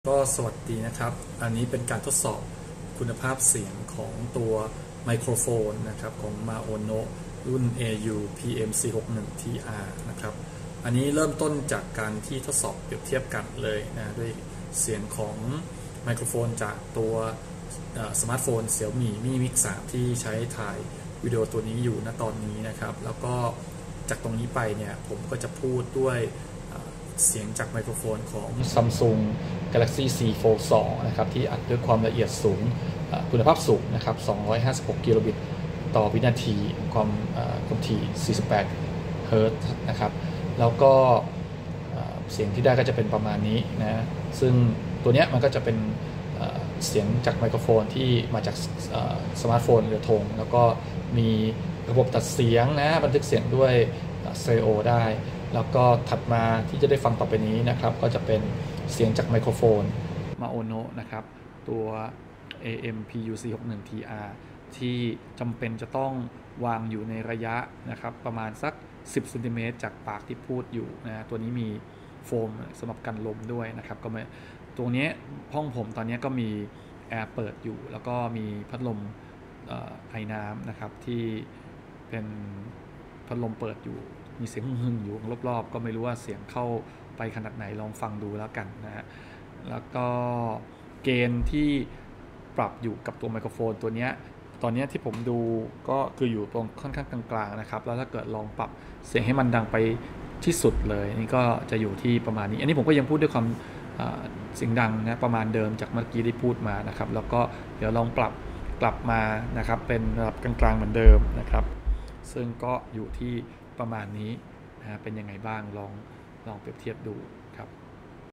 ก็สวัสดีนะครับอันนี้เป็นการทดสอบคุณภาพเสียงของตัวไมโครโฟนนะครับของ Maono รุ่น AU PM461TR นะครับอันนี้เริ่มต้นจากการที่ทดสอบเปรียบเทียบกันเลยนะด้วยเสียงของไมโครโฟนจากตัวสมาร์ทโฟน Xiaomi Mi Mix 3 ที่ใช้ถ่ายวิดีโอตัวนี้อยู่ณตอนนี้นะครับแล้วก็จากตรงนี้ไปเนี่ยผมก็จะพูดด้วยเสียงจากไมโครโฟนของ Samsung Galaxy C Fold 2นะครับที่อัดด้วยความละเอียดสูงคุณภาพสูงนะครับ256กิโลบิตต่อวินาทีความถี่48เฮิร์ตซ์นะครับแล้วก็เสียงที่ได้ก็จะเป็นประมาณนี้นะซึ่งตัวนี้มันก็จะเป็นเสียงจากไมโครโฟนที่มาจากสมาร์ทโฟนหรือโทงแล้วก็มีระบบตัดเสียงนะบันทึกเสียงด้วยสเตอริโอได้แล้วก็ถัดมาที่จะได้ฟังต่อไปนี้นะครับก็จะเป็นเสียงจากไมโครโฟน Maono นะครับตัว AMPU461TR ที่จำเป็นจะต้องวางอยู่ในระยะนะครับประมาณสัก10เซนติเมตรจากปากที่พูดอยู่นะตัวนี้มีโฟมสำหรับกันลมด้วยนะครับก็ไม่ตรงนี้ห้องผมตอนนี้ก็มีแอร์เปิดอยู่แล้วก็มีพัดลมไอน้ำนะครับที่เป็นพัดลมเปิดอยู่มีเสียงหึ่งอยู่รอบๆก็ไม่รู้ว่าเสียงเข้าไปขนาดไหนลองฟังดูแล้วกันนะฮะแล้วก็เกณฑ์ที่ปรับอยู่กับตัวไมโครโฟนตัวนี้ตอนนี้ที่ผมดูก็คืออยู่ตรงค่อนข้างกลางๆนะครับแล้วถ้าเกิดลองปรับเสียงให้มันดังไปที่สุดเลยนี่ก็จะอยู่ที่ประมาณนี้อันนี้ผมก็ยังพูดด้วยความเสียงดังนะประมาณเดิมจากเมื่อกี้ที่พูดมานะครับแล้วก็เดี๋ยวลองปรับกลับมานะครับเป็นระดับกลางๆเหมือนเดิมนะครับซึ่งก็อยู่ที่ประมาณนี้นะเป็นยังไงบ้างลองเปรียบเทียบดู